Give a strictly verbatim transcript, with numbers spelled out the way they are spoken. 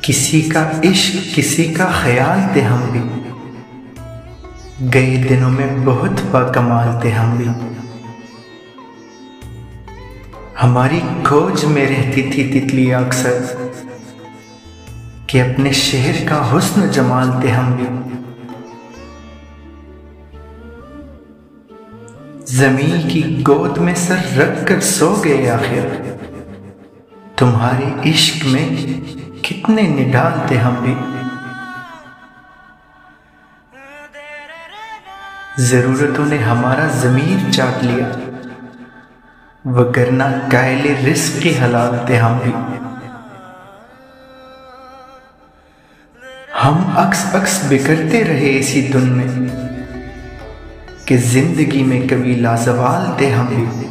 किसी का इश्क किसी का ख्याल थे हम भी, गए दिनों में बहुत बाकमाल थे हम भी। हमारी खोज में रहती थी तितलियां अक्सर, कि अपने शहर का हुस्न जमाल थे हम भी। ज़मीं की गोद में सर रख कर सो गए आखिर, तुम्हारे इश्क में कितने निढाल थे हम भी। ज़रूरतों ने हमारा ज़मीर चाट लिया, वगरना कायले रिस्क के हलाल थे हम भी। हम अक्स अक्स बिखरते रहे इसी धुन में, कि जिंदगी में कभी लाजवाल थे हम भी।